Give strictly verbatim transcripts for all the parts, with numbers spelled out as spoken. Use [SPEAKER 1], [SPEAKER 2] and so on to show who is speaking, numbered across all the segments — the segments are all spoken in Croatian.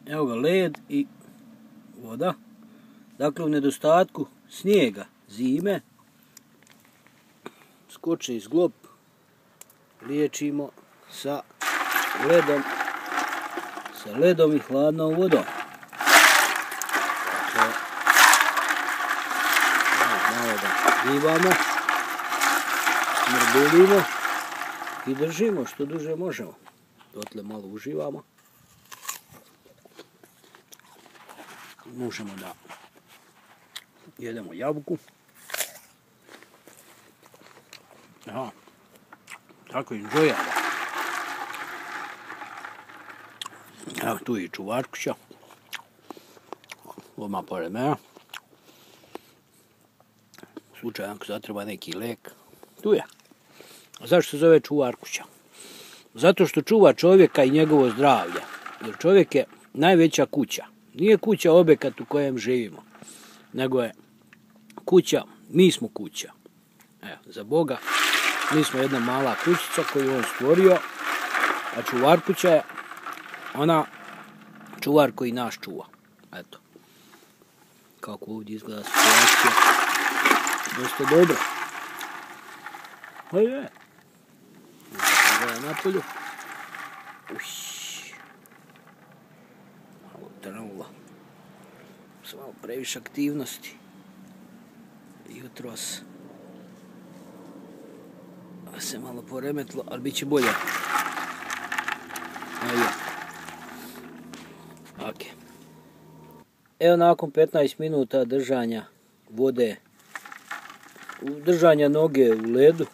[SPEAKER 1] Evo ga led i voda. Dakle, u nedostatku snijega zime, skočni zglob liječimo sa ledom, sa ledom i hladnom vodom. Dakle, malo da gibamo, smrdulimo i držimo što duže možemo. Dotle malo uživamo. Možemo da jedemo jabuku. Aha, tako enjoyamo. Evo tu je i čuvarkuća. Odmah pored mene. Slučajno ako zatreba neki lek. Tu je. A zašto se zove čuvarkuća? Zato što čuva čovjeka i njegovo zdravlje. Jer čovjek je najveća kuća. Nije kuća objekat u kojem živimo, nego je kuća, mi smo kuća. Evo, za Boga, mi smo jedna mala kućica koju on stvorio, a čuvar kuća je ona čuvar koji nas čuva. Eto. Kako ovdje izgleda situacija. Dosta dobro. Aj je. Izgleda napolju. Uš. Malo trnulo. Samo previše aktivnosti. Jutros se malo poremetilo, ali bit će bolje. Ajde. Ok. Evo nakon petnaest minuta držanja vode, držanja noge u ledu,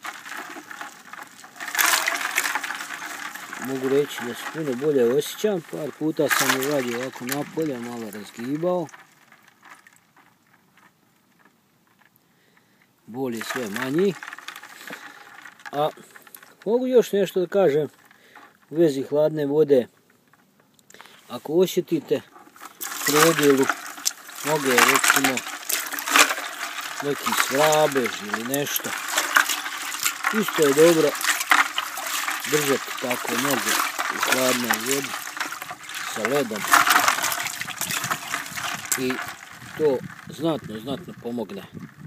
[SPEAKER 1] mogu reći da se puno bolje osjećam. Par puta sam uradio ovako napolje, malo razgibao. Bol je sve manji. A mogu još nešto da kažem u vezi hladne vode. Ako osjetite prodjelu noge, recimo neki svabež ili nešto, isto je dobro držati tako noge u hladnoj vodi sa ledom i to znatno, znatno pomogne.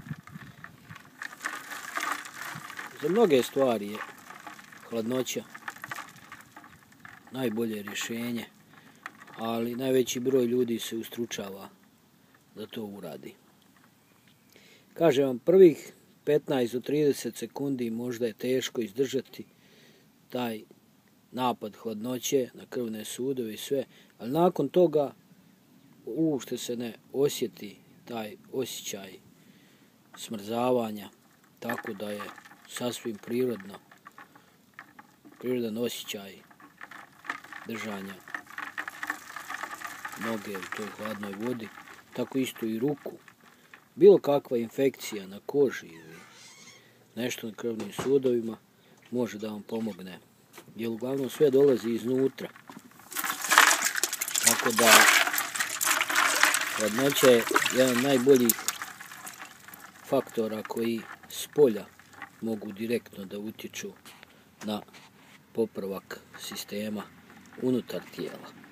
[SPEAKER 1] Za mnoge stvari je hladnoća najbolje rješenje, ali najveći broj ljudi se ustručava da to uradi. Kažem vam, prvih petnaest do trideset sekundi možda je teško izdržati taj napad hladnoće na krvne sudove i sve, ali nakon toga uopšte se ne osjeti taj osjećaj smrzavanja, tako da je sasvim prirodno, prirodan osjećaj držanja noge u toj hladnoj vodi, tako isto i ruku. Bilo kakva infekcija na koži ili nešto na krvnim sudovima može da vam pomogne, jer uglavnom sve dolazi iznutra. Tako da hladnoća je jedan od najboljih faktora koji s polja mogu direktno da utječu na popravak sistema unutar tijela.